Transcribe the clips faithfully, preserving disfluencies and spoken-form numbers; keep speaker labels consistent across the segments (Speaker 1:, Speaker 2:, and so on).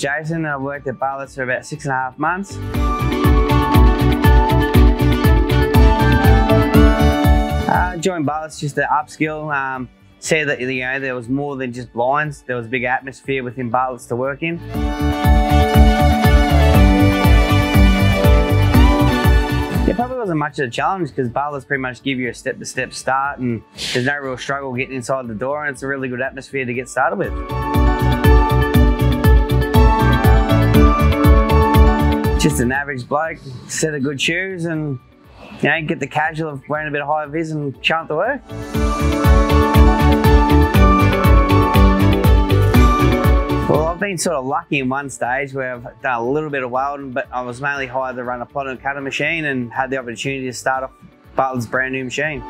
Speaker 1: name's Jason and I've worked at Bartlett for about six and a half months. I uh, joined Bartlett just to upskill, um, see that you know there was more than just blinds. There was a big atmosphere within Bartlett's to work in. It probably wasn't much of a challenge because Bartlett's pretty much give you a step-to-step start and there's no real struggle getting inside the door, and it's a really good atmosphere to get started with. Just an average bloke, set of good shoes and you know, get the casual of wearing a bit of high vis and show up to work. Well, I've been sort of lucky in one stage where I've done a little bit of welding, but I was mainly hired to run a plot and cutter machine and had the opportunity to start off Bartlett's brand new machine.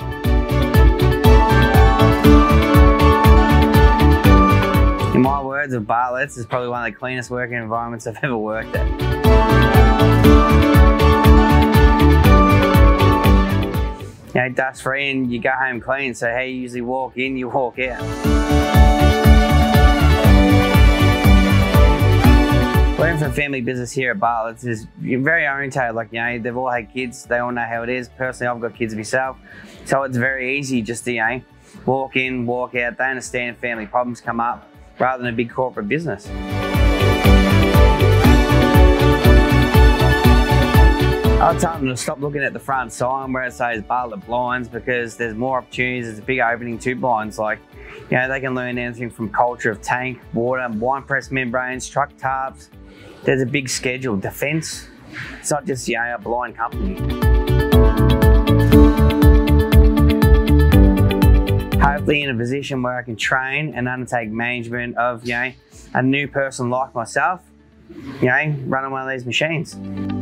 Speaker 1: In my words, of Bartlett's is probably one of the cleanest working environments I've ever worked at. You know, dust free and you go home clean, so how you usually walk in, you walk out. Working for a family business here at Bartlett's is very orientated, like, you know, they've all had kids, they all know how it is. Personally, I've got kids myself, so it's very easy just to, you know, walk in, walk out. They understand family problems come up rather than a big corporate business. I'll tell them to stop looking at the front sign where it says Bartlett blinds, because there's more opportunities. There's a big opening to blinds. Like, you know, they can learn anything from culture of tank, water, wine press membranes, truck tarps. There's a big schedule. Defence. It's not just, you know, a blind company. Hopefully in a position where I can train and undertake management of, you know, a new person like myself, you know, running one of these machines.